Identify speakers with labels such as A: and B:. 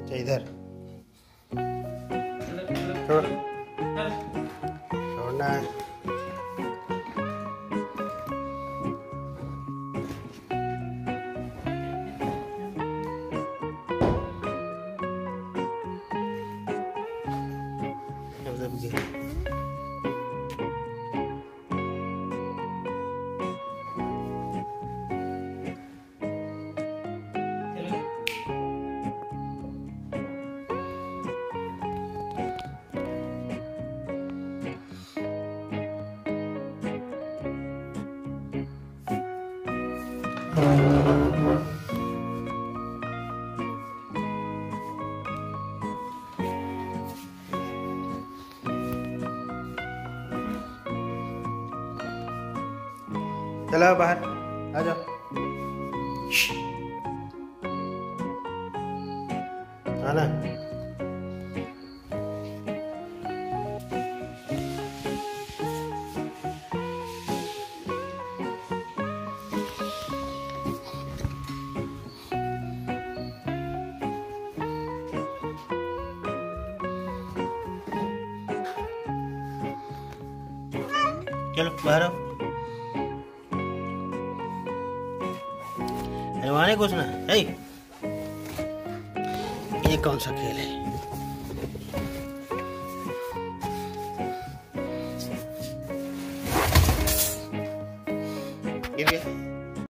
A: इधर छोड़, छोड़ना है। चलो बाहर आ जाओ। आना। चलो बाहर आओ। वहाँ घुसना है। ये कौन सा खेल है? गिर गया।